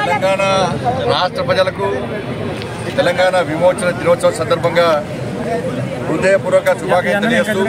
తెలంగాణ రాష్ట్ర ప్రజలకు తెలంగాణ విమోచన దినోత్సవం సందర్భంగా హృదయపూర్వక శుభాకాంక్షలు తెలియజేస్తూ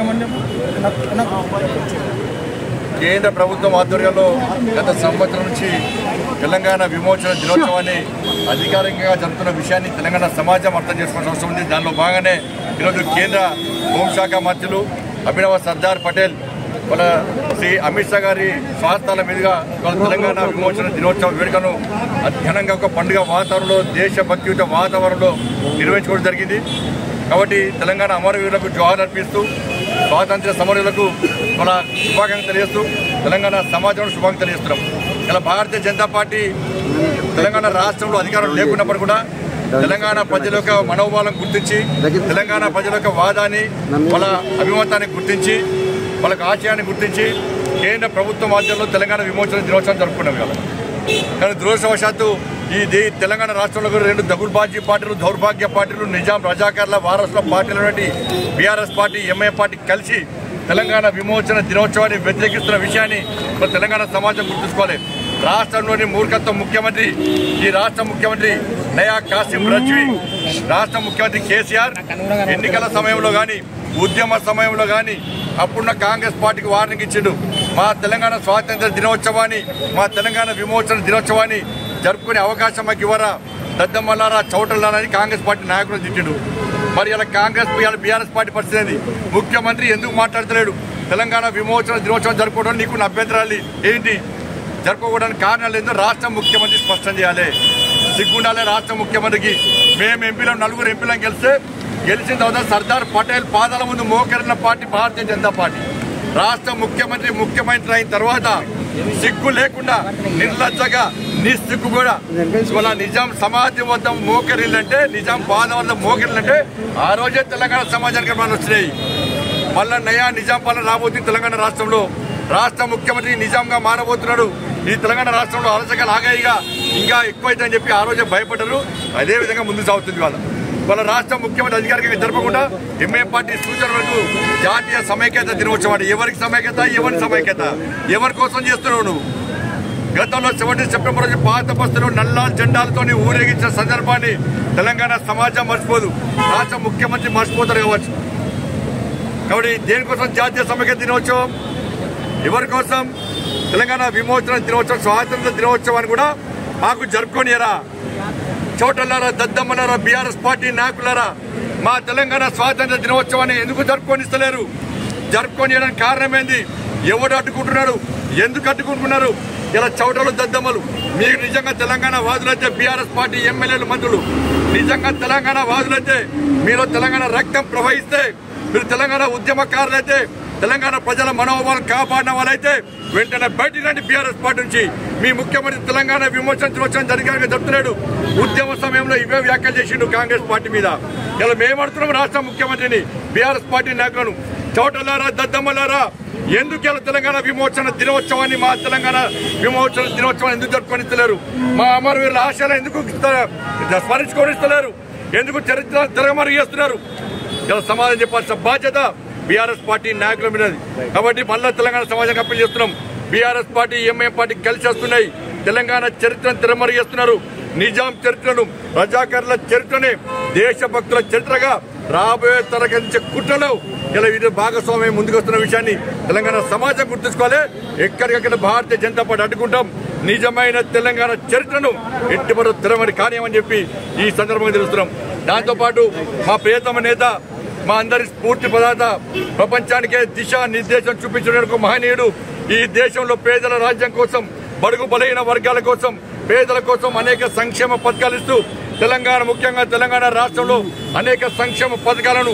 కేంద్ర ప్రభుత్వం ఆధ్వర్యంలో గత సంవత్సరం నుంచి తెలంగాణ విమోచన దినోత్సవాన్ని అధికారికంగా జరుపుతున్న విషయాన్ని తెలంగాణ సమాజం అర్థం చేసుకోవాల్సిన అవసరం ఉంది. దానిలో భాగంగానే ఈరోజు కేంద్ర హోంశాఖ మంత్రులు అభినవ్ సర్దార్ పటేల్ వాళ్ళ శ్రీ అమిత్ షా గారి స్వాస్థాల మీదుగా తెలంగాణ విమోచన దినోత్సవ వేడుకను ఘనంగా ఒక పండుగ వాతావరణంలో దేశభక్తియుత వాతావరణంలో నిర్వహించుకోవడం జరిగింది. కాబట్టి తెలంగాణ అమరవీరులకు జోహార్ అర్పిస్తూ స్వాతంత్ర్య సమరయులకు మన శుభాకాంక్షలు తెలియజేస్తూ తెలంగాణ సమాజంలో శుభాకాంక్షలు తెలియజేస్తున్నాం. ఇలా భారతీయ జనతా పార్టీ తెలంగాణ రాష్ట్రంలో అధికారం లేకున్నప్పుడు కూడా తెలంగాణ ప్రజల యొక్క మనోభావాలను గుర్తించి తెలంగాణ ప్రజల యొక్క వాదాన్ని వాళ్ళ అభిమతాన్ని గుర్తించి వాళ్ళకి ఆశయాన్ని గుర్తించి కేంద్ర ప్రభుత్వం ఆధ్వర్యంలో తెలంగాణ విమోచన దినోత్సవం జరుపుకున్నాం కదా. కానీ దురదృష్టవశాత్తు ఈ తెలంగాణ రాష్ట్రంలో రెండు దగుల్బాజీ పార్టీలు, దౌర్భాగ్య పార్టీలు, నిజాం రజాకార్ల వారసుల పార్టీలు బీఆర్ఎస్ పార్టీ, ఎంఐఎం పార్టీ కలిసి తెలంగాణ విమోచన దినోత్సవాన్ని వ్యతిరేకిస్తున్న విషయాన్ని తెలంగాణ సమాజం గుర్తుంచుకోవాలి. రాష్ట్రంలోని మూర్ఖత్వ ముఖ్యమంత్రి, ఈ రాష్ట్ర ముఖ్యమంత్రి నయా కాసిం రజ్వీ, రాష్ట్ర ముఖ్యమంత్రి కేసీఆర్ ఎన్నికల సమయంలో కానీ ఉద్యమ సమయంలో కానీ అప్పుడున్న కాంగ్రెస్ పార్టీకి వార్నింగ్ ఇచ్చిండు. మా తెలంగాణ స్వాతంత్ర దినోత్సవాన్ని, మా తెలంగాణ విమోచన దినోత్సవాన్ని జరుపుకునే అవకాశం మాకు ఇవ్వరా, దద్దమ్మలారా, చౌటలారా అని కాంగ్రెస్ పార్టీ నాయకులు తిట్టిండు. మరి ఇలా బీఆర్ఎస్ పార్టీ పరిస్థితి ఏంది? ముఖ్యమంత్రి ఎందుకు మాట్లాడతలేడు? తెలంగాణ విమోచన దినోత్సవం జరుపుకోవడం నీకు అభ్యంతరాలు ఏంటి? జరుపుకోవడానికి కారణాలు ఏందో రాష్ట్ర ముఖ్యమంత్రి స్పష్టం చేయాలి. సిగ్గుండాలే రాష్ట్ర ముఖ్యమంత్రికి. మేము ఎంపీలో 4 ఎంపీలను గెలిచిన తర్వాత సర్దార్ పటేల్ పాదాల ముందు మోకరిన పార్టీ భారతీయ జనతా పార్టీ. రాష్ట్ర ముఖ్యమంత్రి అయిన తర్వాత సిగ్గు లేకుండా నిర్లజ్జగా నిస్సిగ్గు కూడా ఇవాళ నిజాం సమాజం వద్ద మోకరిల్లంటే, నిజాం పాదం వద్ద మోకరిల్లంటే ఆ రోజే తెలంగాణ సమాజానికి మనం వచ్చినాయి. మళ్ళా నయా నిజాం పాలన రాబోతుంది తెలంగాణ రాష్ట్రంలో. రాష్ట్ర ముఖ్యమంత్రి నిజాంగా మారబోతున్నాడు. ఈ తెలంగాణ రాష్ట్రంలో అలసకలు ఆగాయిగా ఇంకా ఎక్కువైందని చెప్పి ఆ రోజే భయపడ్డారు. అదేవిధంగా ముందుకు సాగుతుంది. వాళ్ళ రాష్ట్ర ముఖ్యమంత్రి అధికారికంగా జరపకుండా ఎంఏ పార్టీ సూచన వరకు జాతీయ సమైక్యత దినోత్సవం. ఎవరికి సమైక్యత? ఎవరి సమైక్యత? ఎవరి కోసం చేస్తున్నావు నువ్వు? గతంలో 17 సెప్టెంబర్ రోజు పాత బస్సులో నల్ల జెండాలతో ఊరేగించిన సందర్భాన్ని తెలంగాణ సమాజం మర్చిపోదు, రాష్ట్ర ముఖ్యమంత్రి మర్చిపోతారు కావచ్చు. కాబట్టి దేనికోసం జాతీయ సమైక్యత దినోత్సవం? ఎవరి కోసం? తెలంగాణ విమోచన దినోత్సవం, స్వాతంత్ర దినోత్సవాన్ని కూడా మాకు జరుపుకోనియరా? చోటలారా, దద్దమ్మలారా, బీఆర్ఎస్ పార్టీ నాయకులారా, మా తెలంగాణ స్వాతంత్ర దినోత్సవాన్ని ఎందుకు జరుపుకొనిస్తలేరు? జరుపుకొనియడానికి కారణం ఏంది? ఎవడు అడ్డుకుంటున్నాడు? ఎందుకు అడ్డుకుంటున్నారు? ఇలా చౌటలు, దద్దమ్మలు మీరు నిజంగా తెలంగాణ వాదులైతే, బీఆర్ఎస్ పార్టీ ఎమ్మెల్యేలు, మంత్రులు నిజంగా తెలంగాణ వాదులైతే, మీరు తెలంగాణ రక్తం ప్రవహిస్తే, మీరు తెలంగాణ ఉద్యమకారులైతే, తెలంగాణ ప్రజల మనోభావాలను కాపాడిన వాళ్ళైతే వెంటనే బయటికి రండి. బీఆర్ఎస్ పార్టీ నుంచి మీ ముఖ్యమంత్రి తెలంగాణ విమోచన దినోత్సవం జరిగాక చెప్తున్నాడు. ఉద్యమ సమయంలో ఇవే వ్యాఖ్యలు చేసిండు కాంగ్రెస్ పార్టీ మీద. ఇలా మేమడుతున్నాం రాష్ట్ర ముఖ్యమంత్రిని, బీఆర్ఎస్ పార్టీ నాయకులను. చౌటలారా, దద్దమ్మలారా, ఎందుకు ఇలా తెలంగాణ విమోచన దినోత్సవాన్ని, మా తెలంగాణ విమోచన దినోత్సవాన్ని ఎందుకు జరుపుకొనిస్తలేరు? మా అమరవీరుల ఆశయాలు ఎందుకు స్మరించుకొనిస్తలేరు? ఎందుకు చరిత్ర తిరగమరుగు చేస్తున్నారు? ఇలా సమాధానం చెప్పాల్సిన బాధ్యత బీఆర్ఎస్ పార్టీ నాయకుల మీద. కాబట్టి మళ్ళా తెలంగాణ సమాజానికి అప్పీల్ చేస్తున్నాం. బీఆర్ఎస్ పార్టీ, ఎంఐఎం పార్టీ కలిసి వస్తున్నాయి. తెలంగాణ చరిత్రను తిరమరుగేస్తున్నారు. నిజాం చరిత్రను, రజాకార్ల చరిత్రని దేశభక్తుల చరిత్రగా రాబోయే తరగతి కుట్రలో ఇలా ఇది భాగస్వామ్యం ముందుకు వస్తున్న విషయాన్ని తెలంగాణ సమాజం గుర్తుంచుకోవాలి. ఎక్కడికక్కడ భారతీయ జనతా పార్టీ అడ్డుకుంటాం. నిజమైన తెలంగాణ చరిత్రను ఎట్టిపడు తిరమరి కానియమని చెప్పి ఈ సందర్భంగా తెలుస్తున్నాం. దాంతోపాటు మా ప్రియతమ నేత, మా అందరి స్ఫూర్తి పదార్థ, ప్రపంచానికే దిశా నిర్దేశం చూపించడానికి మహనీయుడు. ఈ దేశంలో పేదల రాజ్యం కోసం, బడుగు బలహీన వర్గాల కోసం, పేదల కోసం అనేక సంక్షేమ పథకాలు ఇస్తూ తెలంగాణ, ముఖ్యంగా తెలంగాణ రాష్ట్రంలో అనేక సంక్షేమ పథకాలను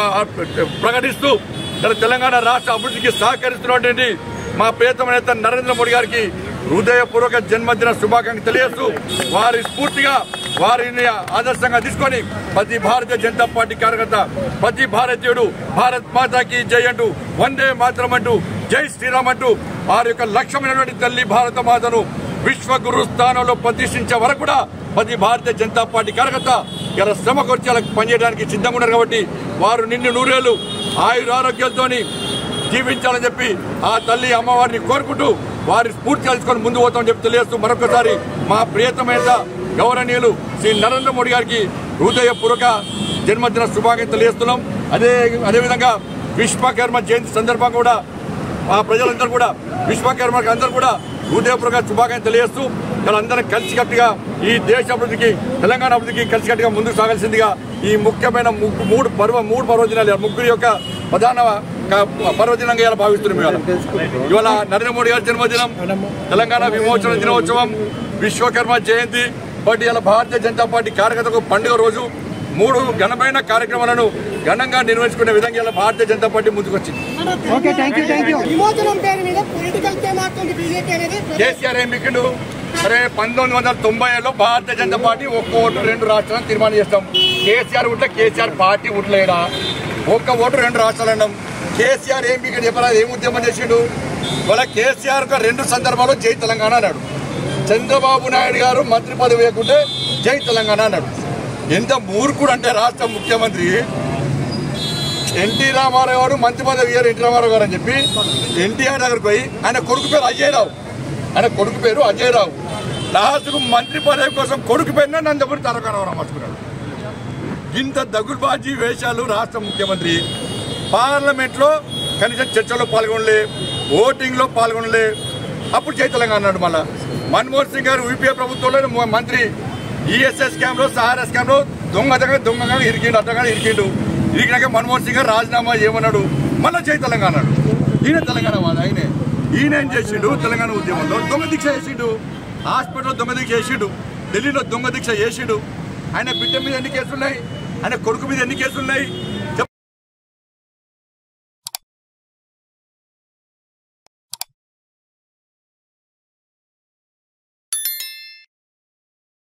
ప్రకటిస్తూ తెలంగాణ రాష్ట్ర అభివృద్ధికి సహకరిస్తున్నటువంటి మా ప్రియతమ నేత నరేంద్ర మోడీ గారికి హృదయపూర్వక జన్మదిన శుభాకాంక్షలు తెలియజేస్తూ, వారి స్ఫూర్తిగా, వారిని ఆదర్శంగా తీసుకొని ప్రతి భారతీయ జనతా పార్టీ కార్యకర్త, ప్రతి భారతీయుడు భారత్ మాతాకి జై అంటూ, వందే మాతరం అంటూ, జై శ్రీరామ్ అంటూ వారి యొక్క లక్ష్యమైనటువంటి తల్లి భారత మాతను విశ్వగురు స్థానంలో ప్రతిష్ఠించే వరకు కూడా ప్రతి భారతీయ జనతా పార్టీ కార్యకర్త ఇలా శ్రమ కొర్చాలకు పనిచేయడానికి సిద్ధంగా ఉన్నారు. కాబట్టి వారు నిన్ను నూరేళ్లు ఆయురారోగ్యాలతోని జీవించాలని చెప్పి ఆ తల్లి అమ్మవారిని కోరుకుంటూ వారి స్ఫూర్తి తెలుసుకొని ముందు పోతామని చెప్పి తెలియజేస్తూ మరొకసారి మా ప్రియతమైన గౌరవనీయులు శ్రీ నరేంద్ర మోడీ గారికి హృదయపూర్వక జన్మదిన శుభాకాంక్షలు తెలియజేస్తున్నాం. అదేవిధంగా విశ్వకర్మ జయంతి సందర్భంగా కూడా మా ప్రజలందరూ కూడా విశ్వకర్మకి అందరూ కూడా హృదయపూర్వక శుభాకాంక్షలు తెలియజేస్తూ వాళ్ళందరం కలిసికట్టుగా ఈ దేశ అభివృద్ధికి తెలంగాణ అభివృద్ధికి కలిసికట్టుగా ముందుకు సాగాల్సిందిగా ఈ ముఖ్యమైన మూడు పర్వదినాలు ముగ్గురి యొక్క ప్రధాన పర్వదినంగా ఇలా భావిస్తున్నాం. ఇవాళ నరేంద్ర మోడీ గారి జన్మదినం, తెలంగాణ విమోచన దినోత్సవం, విశ్వకర్మ జయంతి, బట్ ఇలా భారతీయ జనతా పార్టీ కార్యకర్తలకు పండుగ రోజు 3 ఘనమైన కార్యక్రమాలను ఘనంగా నిర్వహించుకునే విధంగా ఇలా భారతీయ జనతా పార్టీ ముందుకొచ్చింది. కేసీఆర్ ఏం మిక్కిండు? సరే 1990లో భారతీయ జనతా పార్టీ ఒక్క ఓటు 2 రాష్ట్రాలను తీర్మానం చేస్తాం. కేసీఆర్ ఉంటే కేసీఆర్ పార్టీ ఉట్లేడా? ఒక్క ఓటు 2 రాష్ట్రాలు అన్నాం. కేసీఆర్ ఏం మిక్కిండు చెప్పరా? ఏం ఉద్యమం చేసిండు? ఇవాళ కేసీఆర్ 2 సందర్భాల్లో జై తెలంగాణ అన్నాడు. చంద్రబాబు నాయుడు గారు మంత్రి పదవి వేయకుంటే జై తెలంగాణ అన్నాడు. ఎంత మూర్ఖుడు అంటే రాష్ట్ర ముఖ్యమంత్రి ఎన్టీ రామారావు గారు మంత్రి పదవి ఇయ్యారు ఎన్టీ రామారావు గారు అని చెప్పి ఎన్టీఆర్ దగ్గరకు పోయి ఆయన కొడుకు పేరు అజయ్ రావు లాస్ట్కు మంత్రి పదవి కోసం కొడుకు పేరున నందమూరి తారక రామారావు మార్చుకున్నాడు. ఇంత దగులుబాజీ వేషాలు రాష్ట్ర ముఖ్యమంత్రి పార్లమెంట్లో కనీసం చర్చలో పాల్గొనలే, ఓటింగ్లో పాల్గొనలే, అప్పుడు జై తెలంగాణ అన్నాడు. మళ్ళా మన్మోహన్ సింగ్ గారు యూపీఏ ప్రభుత్వంలో మంత్రి ఈఎస్ఎస్ స్కామ్లో సహారా స్కామ్లో దొంగగా ఇరికిండు. ఇరికినాక మన్మోహన్ సింగ్ గారు రాజీనామా చేయమన్నాడు. మళ్ళీ జై తెలంగాణ అన్నాడు. ఈయన తెలంగాణ వాడు. ఈయన ఏం చేసిండు? తెలంగాణ ఉద్యమంలో దొంగ దీక్ష చేసిండు, హాస్పిటల్లో దొంగ దీక్ష చేసిండు, ఢిల్లీలో దొంగ దీక్ష చేసిండు. ఆయన బిడ్డ మీద ఎన్ని కేసులున్నాయి? ఆయన కొడుకు మీద ఎన్ని కేసులున్నాయి?